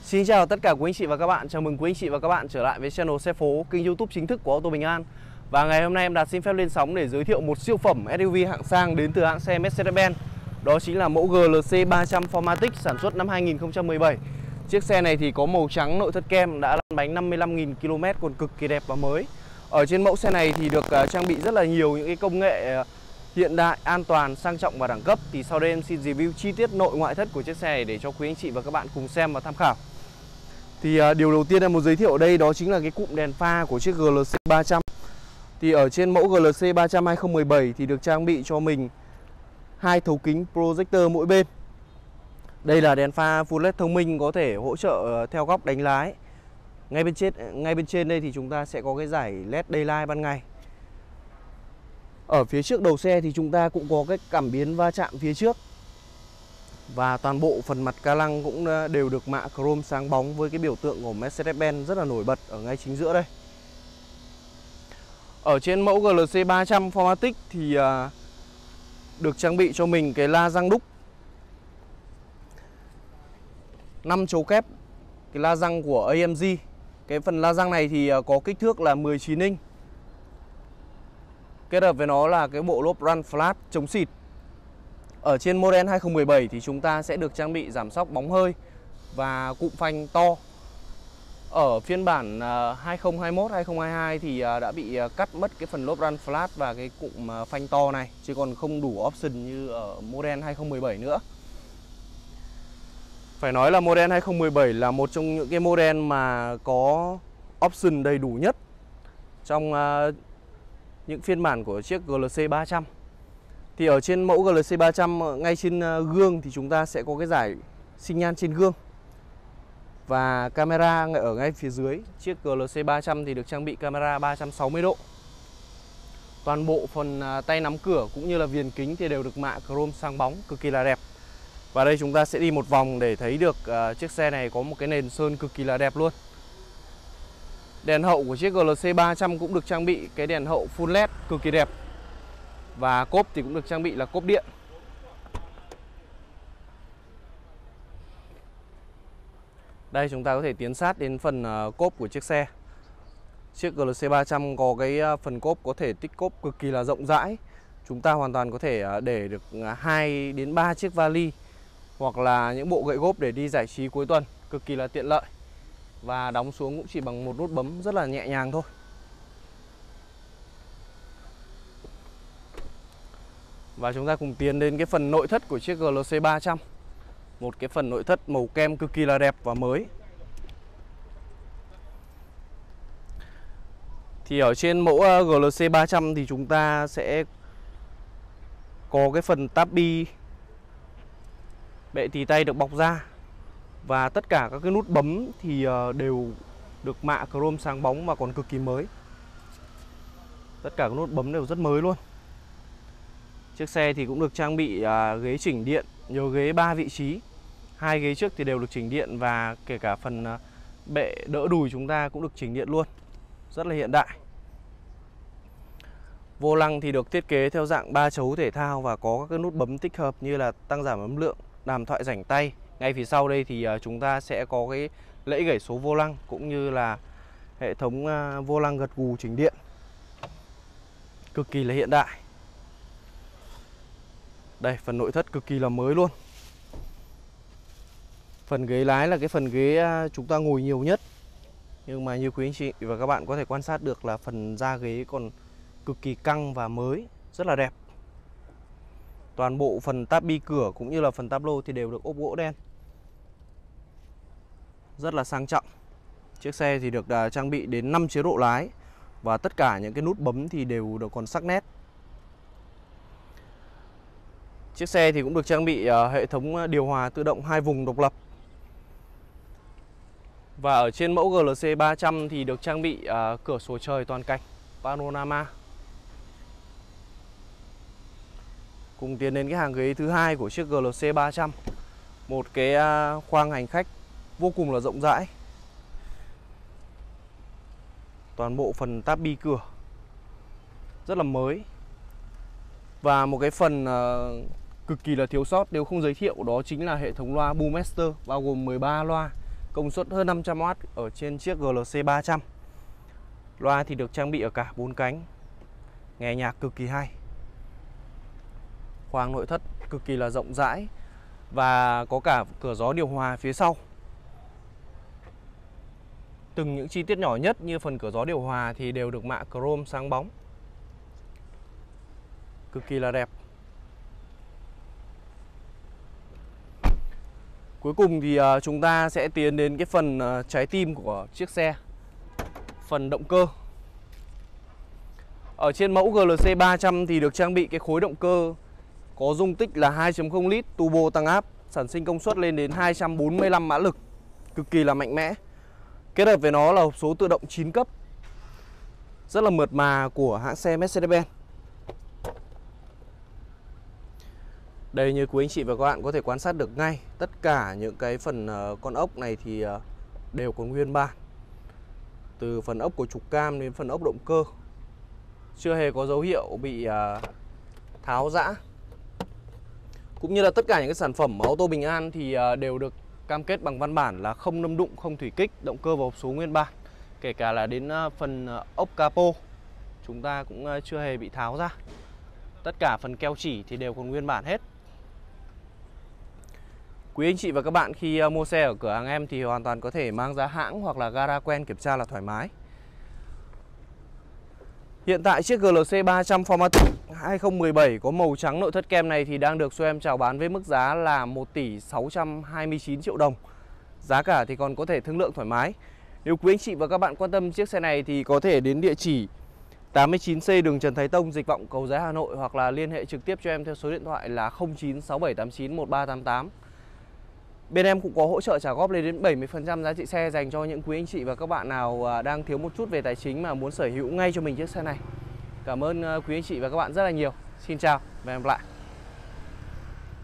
Xin chào tất cả quý anh chị và các bạn. Chào mừng quý anh chị và các bạn trở lại với channel Xe Phố, kênh YouTube chính thức của Ô tô Bình An. Và ngày hôm nay em Đạt xin phép lên sóng để giới thiệu một siêu phẩm SUV hạng sang đến từ hãng xe Mercedes-Benz. Đó chính là mẫu GLC 300 4MATIC sản xuất năm 2017. Chiếc xe này thì có màu trắng, nội thất kem, đã lăn bánh 55.000 km, còn cực kỳ đẹp và mới. Ở trên mẫu xe này thì được trang bị rất là nhiều những cái công nghệ hiện đại, an toàn, sang trọng và đẳng cấp. Thì sau đây em xin review chi tiết nội ngoại thất của chiếc xe này để cho quý anh chị và các bạn cùng xem và tham khảo. Thì điều đầu tiên em muốn giới thiệu ở đây đó chính là cái cụm đèn pha của chiếc GLC 300. Thì ở trên mẫu GLC 300 2017 thì được trang bị cho mình hai thấu kính projector mỗi bên. Đây là đèn pha Full LED thông minh có thể hỗ trợ theo góc đánh lái. Ngay bên trên đây thì chúng ta sẽ có cái dải LED daylight ban ngày. Ở phía trước đầu xe thì chúng ta cũng có cái cảm biến va chạm phía trước. Và toàn bộ phần mặt ca lăng cũng đều được mạ chrome sáng bóng với cái biểu tượng của Mercedes-Benz rất là nổi bật ở ngay chính giữa đây. Ở trên mẫu GLC 300 4MATIC thì được trang bị cho mình cái la răng đúc 5 chấu kép, cái la răng của AMG. Cái phần la răng này thì có kích thước là 19 inch. Kết hợp với nó là cái bộ lốp Run Flat chống xịt. Ở trên model 2017 thì chúng ta sẽ được trang bị giảm xóc bóng hơi và cụm phanh to. Ở phiên bản 2021 2022 thì đã bị cắt mất cái phần lốp Run Flat và cái cụm phanh to này, chứ còn không đủ option như ở model 2017 nữa. Phải nói là model 2017 là một trong những cái model mà có option đầy đủ nhất trong những phiên bản của chiếc GLC 300. Thì ở trên mẫu GLC 300 ngay trên gương thì chúng ta sẽ có cái dải xi nhan trên gương và camera ở ngay phía dưới. Chiếc GLC 300 thì được trang bị camera 360 độ. Toàn bộ phần tay nắm cửa cũng như là viền kính thì đều được mạ chrome sáng bóng, cực kỳ là đẹp. Và đây chúng ta sẽ đi một vòng để thấy được chiếc xe này có một cái nền sơn cực kỳ là đẹp luôn. Đèn hậu của chiếc GLC 300 cũng được trang bị cái đèn hậu full LED cực kỳ đẹp. Và cốp thì cũng được trang bị là cốp điện. Đây chúng ta có thể tiến sát đến phần cốp của chiếc xe. Chiếc GLC 300 có cái phần cốp có thể tích cốp cực kỳ là rộng rãi. Chúng ta hoàn toàn có thể để được 2 đến 3 chiếc vali hoặc là những bộ gậy gốp để đi giải trí cuối tuần, cực kỳ là tiện lợi. Và đóng xuống cũng chỉ bằng một nút bấm rất là nhẹ nhàng thôi. Và chúng ta cùng tiến đến cái phần nội thất của chiếc GLC 300. Một cái phần nội thất màu kem cực kỳ là đẹp và mới. Thì ở trên mẫu GLC 300 thì chúng ta sẽ có cái phần tab bi, bệ tì tay được bọc ra. Và tất cả các cái nút bấm thì đều được mạ chrome sáng bóng và còn cực kỳ mới. Tất cả các nút bấm đều rất mới luôn. Chiếc xe thì cũng được trang bị ghế chỉnh điện, nhiều ghế 3 vị trí. 2 ghế trước thì đều được chỉnh điện và kể cả phần bệ đỡ đùi chúng ta cũng được chỉnh điện luôn. Rất là hiện đại. Vô lăng thì được thiết kế theo dạng 3 chấu thể thao và có các nút bấm tích hợp như là tăng giảm âm lượng, đàm thoại rảnh tay. Ngay phía sau đây thì chúng ta sẽ có cái lẫy gảy số vô lăng cũng như là hệ thống vô lăng gật gù chỉnh điện. Cực kỳ là hiện đại. Đây, phần nội thất cực kỳ là mới luôn. Phần ghế lái là cái phần ghế chúng ta ngồi nhiều nhất. Nhưng mà như quý anh chị và các bạn có thể quan sát được là phần da ghế còn cực kỳ căng và mới, rất là đẹp. Toàn bộ phần tab bi cửa cũng như là phần táp lô thì đều được ốp gỗ đen. Rất là sang trọng. Chiếc xe thì được trang bị đến 5 chế độ lái. Và tất cả những cái nút bấm thì đều được còn sắc nét. Chiếc xe thì cũng được trang bị hệ thống điều hòa tự động 2 vùng độc lập. Và ở trên mẫu GLC 300 thì được trang bị cửa sổ trời toàn cảnh Panorama. Cùng tiến đến cái hàng ghế thứ hai của chiếc GLC 300. Một cái khoang hành khách vô cùng là rộng rãi. Toàn bộ phần tab bi cửa rất là mới. Và một cái phần cực kỳ là thiếu sót nếu không giới thiệu đó chính là hệ thống loa Boommaster bao gồm 13 loa công suất hơn 500W ở trên chiếc GLC 300. Loa thì được trang bị ở cả 4 cánh, nghe nhạc cực kỳ hay. Khoang nội thất cực kỳ là rộng rãi và có cả cửa gió điều hòa phía sau. Từng những chi tiết nhỏ nhất như phần cửa gió điều hòa thì đều được mạ chrome sáng bóng, cực kỳ là đẹp. Cuối cùng thì chúng ta sẽ tiến đến cái phần trái tim của chiếc xe, phần động cơ. Ở trên mẫu GLC 300 thì được trang bị cái khối động cơ có dung tích là 2.0 lít turbo tăng áp, sản sinh công suất lên đến 245 mã lực, cực kỳ là mạnh mẽ. Kết hợp với nó là hộp số tự động 9 cấp, rất là mượt mà của hãng xe Mercedes-Benz. Đây, như quý anh chị và các bạn có thể quan sát được ngay, tất cả những cái phần con ốc này thì đều còn nguyên bản. Từ phần ốc của trục cam đến phần ốc động cơ, chưa hề có dấu hiệu bị tháo rã. Cũng như là tất cả những cái sản phẩm ô tô Bình An thì đều được cam kết bằng văn bản là không đâm đụng, không thủy kích, động cơ và hộp số nguyên bản. Kể cả là đến phần ốc capo chúng ta cũng chưa hề bị tháo ra. Tất cả phần keo chỉ thì đều còn nguyên bản hết. Quý anh chị và các bạn khi mua xe ở cửa hàng em thì hoàn toàn có thể mang ra hãng hoặc là gara quen kiểm tra là thoải mái. Hiện tại chiếc GLC 300 Formatic 2017 có màu trắng nội thất kem này thì đang được show em chào bán với mức giá là 1 tỷ 629 triệu đồng. Giá cả thì còn có thể thương lượng thoải mái. Nếu quý anh chị và các bạn quan tâm chiếc xe này thì có thể đến địa chỉ 89C đường Trần Thái Tông, Dịch Vọng, Cầu Giấy, Hà Nội, hoặc là liên hệ trực tiếp cho em theo số điện thoại là 0967891388. Bên em cũng có hỗ trợ trả góp lên đến 70% giá trị xe dành cho những quý anh chị và các bạn nào đang thiếu một chút về tài chính mà muốn sở hữu ngay cho mình chiếc xe này. Cảm ơn quý anh chị và các bạn rất là nhiều. Xin chào và hẹn gặp lại.